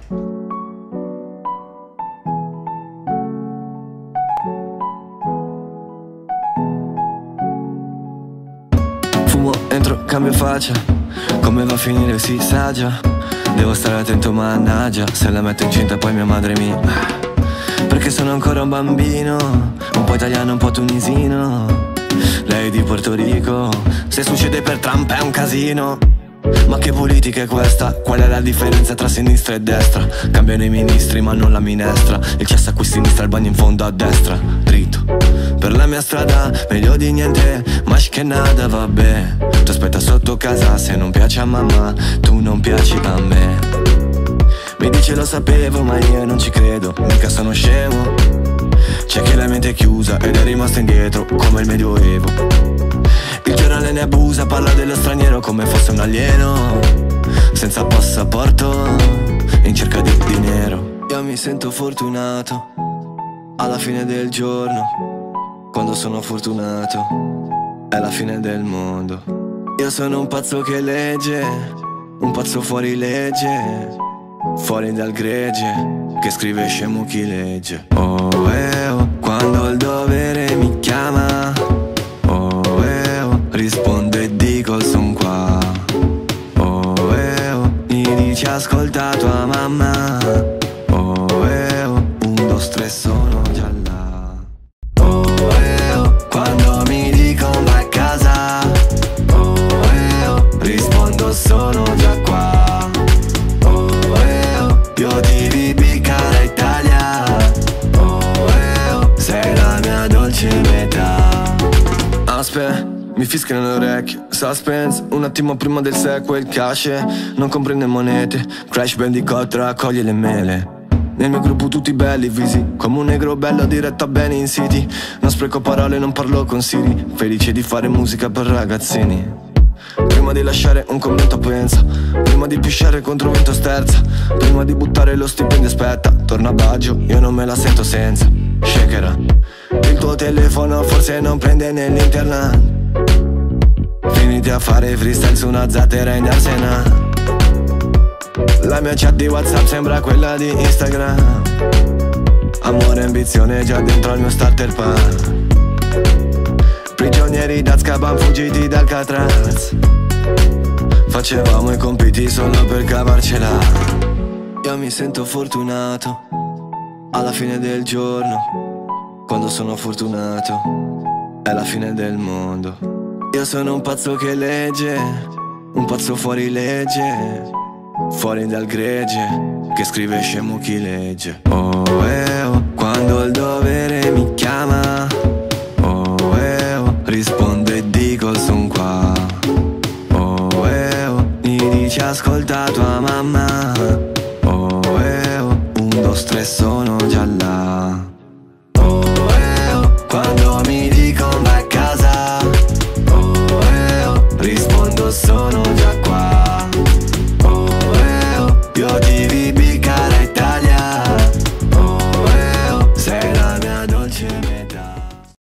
Fumo, entro, cambio faccia. Come va a finire si sa già. Devo stare attento, mannaggia. Se la metto incinta poi mia madre mi... Perché sono ancora un bambino, un po' italiano, un po' tunisino. Lei di Porto Rico. Se succede per Trump è un casino. Ma che politica è questa? Qual è la differenza tra sinistra e destra? Cambiano i ministri ma non la minestra. Il cesso a qui sinistra, il bagno in fondo a destra. Dritto per la mia strada, meglio di niente, ma che nada, vabbè. Tu aspetta sotto casa, se non piace a mamma, tu non piaci a me. Mi dice lo sapevo, ma io non ci credo, mica sono scemo. C'è chi la mente è chiusa ed è rimasto indietro, come il medioevo. Il giornale ne abusa, parla dello straniero come fosse un alieno, senza passaporto, in cerca di dinero. Io mi sento fortunato, alla fine del giorno, quando sono fortunato, è la fine del mondo. Io sono un pazzo che legge, un pazzo fuori legge, fuori dal gregge, che scrive scemo chi legge. Oh, oh, quando il dovere mi chiama, oh, rispondo e dico son qua. Oh, mi dici ascolta tua mamma. Oh, 1, 2, 3 sono già là. Oh, quando mi dicono vai a casa, oh, rispondo sono già qua. Oh, io ti vivi cara Italia. Oh, sei la mia dolce metà. Aspetta, mi fischiano le orecchie, suspense, un attimo prima del sequel, cash, non comprende monete, Crash Bandicoot raccoglie le mele. Nel mio gruppo tutti belli, visi, come un negro bello diretto a bene in city. Non spreco parole, non parlo con Siri, felice di fare musica per ragazzini. Prima di lasciare un commento pensa, prima di pisciare contro vento sterza, prima di buttare lo stipendio aspetta, torna a Baggio, io non me la sento senza. Shakera, il tuo telefono forse non prende nell'internet. Finiti a fare freestyle su una zattera in Arsena. La mia chat di WhatsApp sembra quella di Instagram. Amore e ambizione già dentro al mio starter pack. Prigionieri d'Azkaban fuggiti dal Alcatraz. Facevamo i compiti solo per cavarcela. Io mi sento fortunato, alla fine del giorno, quando sono fortunato, è la fine del mondo. Io sono un pazzo che legge, un pazzo fuori legge, fuori dal gregge, che scrive scemo chi legge. Oh, quando il dovere mi chiama, oh, rispondo e dico son qua. Oh, mi dici ascolta tua mamma. Oh, 1, 2, 3 sono già là. Oh, quando